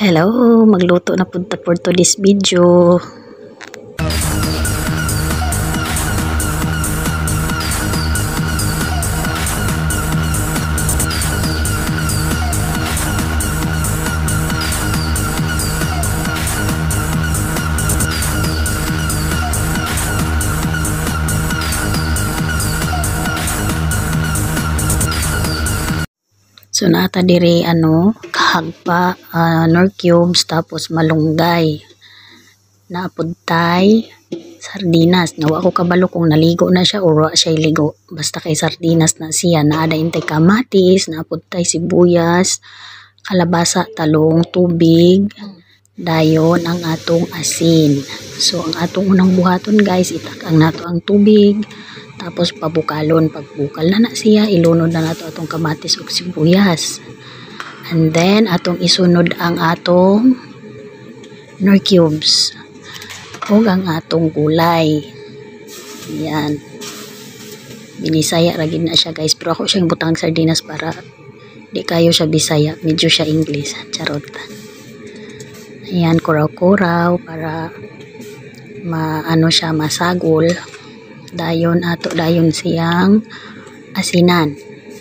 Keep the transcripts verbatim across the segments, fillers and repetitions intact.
Hello, magluto na punta for today's video. So nata dire ano kahagpa uh, nor cubes tapos malunggay. Naapod tay sardinas. Nawa ko kabalo kung naligo na siya o wa siya ligo. Basta kay sardinas na siya. Naada intay kamatis, naapod tay sibuyas, kalabasa, talong, tubig, dayon ang atong asin. So ang atong unang buhaton guys, itak-ang nato ang tubig. Tapos pabukalon, pagbukal na na siya, ilunod na nato atong kamatis ug sibuyas. And then atong isunod ang atong nor cubes ug ang atong gulay. Yan. Binisaya ra gid na siya guys, pero ako siyang butang sardinas para di kayo siya Bisaya, medyo siya English. Charot. Ayan, kuraw-kuraw para maano siya masagol. Dayon ato dayon siyang asinan.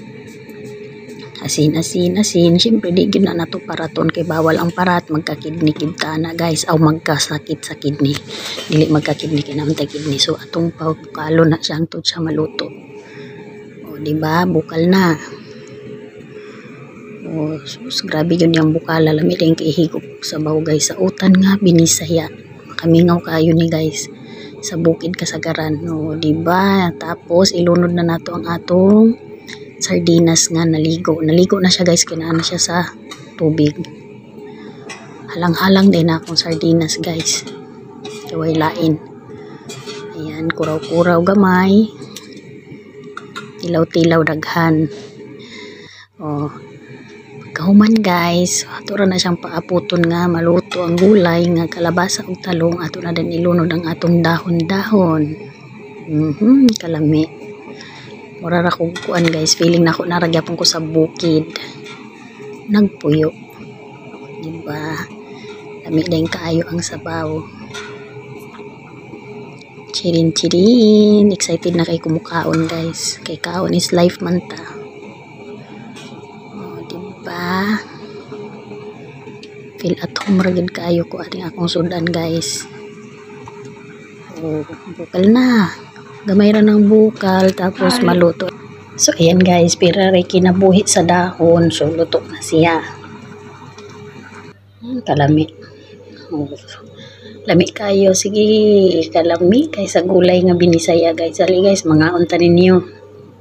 Asin, asin, asin. Siyempre di gid na nato paraton kay bawal ang parat magkakidney kita na guys, aw magkasakit sa kidney. Dili magkakidney kinamtay kidney. So atong pagkalo na siyang tud siya maluto. O di ba bukal na. O sus, grabe yun yung bukal. Lami lang kay higop sa baw guys sa utan nga Binisaya. Makamingaw kayo ni guys sa bukid kasagaran, no, di ba? Tapos ilunod na nato ang atong sardinas nga naligo. Naligo na siya guys, kinaan na siya sa tubig. Halang-halang din na akong sardinas guys. Kaway lain. Ayan, kuraw-kuraw gamay. Tilaw-tilaw daghan. Oh, kahuman guys, ato ra na siyang paaputon nga maluto ang gulay nga kalabasa ug talong. Ato na din ilunod ang atong dahon-dahon. Mhm, kalami. Mura ra kog kuan guys, feeling nako naragyapon ko sa bukid. Nagpuyo. Diba? Lami din kaayo ang sabaw. Chirin-chirin, excited na kay kumukaon guys. Kay kaon is life man ta. Pa feel at home ragid kayo ko ating akong sudan guys. Oh, bukal na, gamay ra ng bukal tapos maluto. So ayan guys, pira ray kinabuhi sa dahon, so luto na siya. Hmm, kalami. Oh, lami kayo, sige kalami kay sa gulay nga Binisaya guys. Dali guys, mga unta ninyo.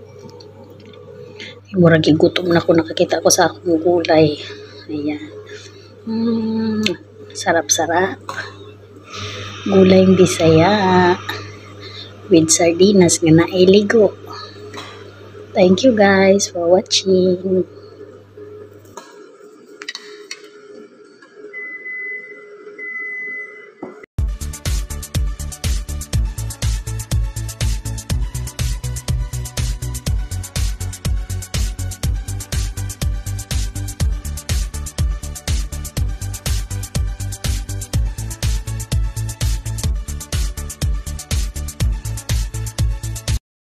Murag gutom na ko, nakakita ko sa akong gulay. Ayan. Mm, sarap-sarap. Gulay Bisaya with sardinas nga nailigo. Thank you guys for watching.